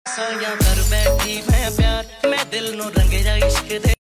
सोया कर बैठी मैं प्यार मैं दिल नू रंगे जा इश्क दे